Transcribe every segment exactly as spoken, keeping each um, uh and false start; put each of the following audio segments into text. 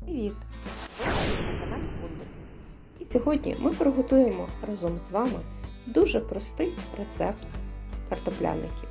Привіт! Ви на каналі Пундик. І сьогодні ми приготуємо разом з вами дуже простий рецепт картопляників.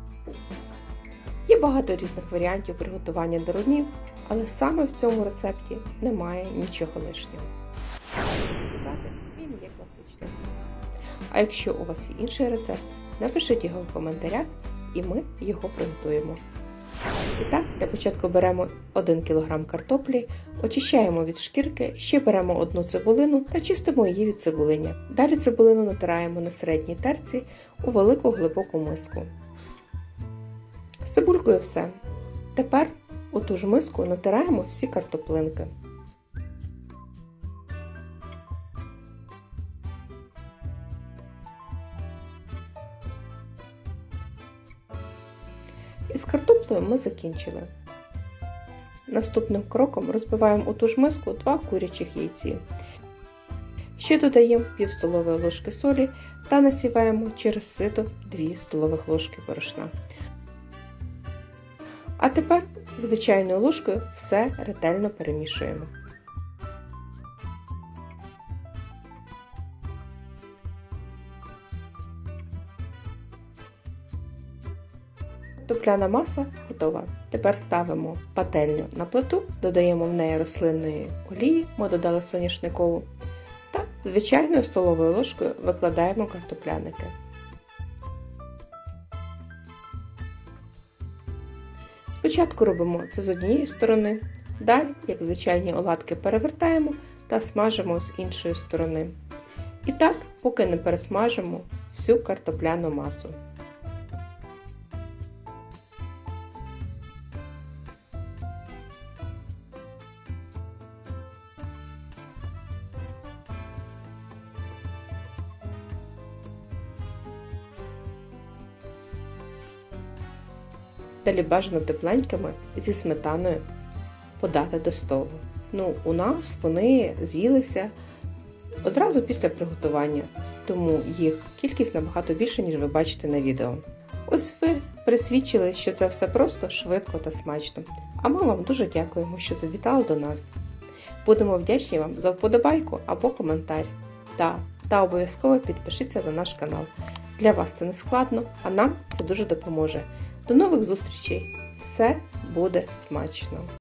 Є багато різних варіантів приготування дерунів, але саме в цьому рецепті немає нічого лишнього. Можна сказати, він є класичним. А якщо у вас є інший рецепт, напишіть його в коментарях і ми його приготуємо. І так, для початку беремо один кілограм картоплі, очищаємо від шкірки, ще беремо одну цибулину та чистимо її від цибулиння. Далі цибулину натираємо на середній терці у велику глибоку миску. З цибулькою все. Тепер у ту ж миску натираємо всі картоплинки. Із картоплею ми закінчили. Наступним кроком розбиваємо у ту ж миску два курячих яйці. Ще додаємо пів столової ложки солі та насіваємо через сито дві столових ложки борошна. А тепер звичайною ложкою все ретельно перемішуємо. Картопляна маса готова. Тепер ставимо пательню на плиту, додаємо в неї рослинної олії, ми додали соняшникову, та звичайною столовою ложкою викладаємо картопляники. Спочатку робимо це з однієї сторони, далі, як звичайні оладки, перевертаємо та смажимо з іншої сторони. І так, поки не пересмажимо всю картопляну масу. Далі бажано тепленькими зі сметаною подати до столу. Ну, у нас вони з'їлися одразу після приготування, тому їх кількість набагато більша, ніж ви бачите на відео. Ось ви присвідчили, що це все просто, швидко та смачно. А ми вам дуже дякуємо, що завітали до нас. Будемо вдячні вам за вподобайку або коментар. Та, та обов'язково підпишіться на наш канал. Для вас це не складно, а нам це дуже допоможе. До нових зустрічей! Все буде смачно!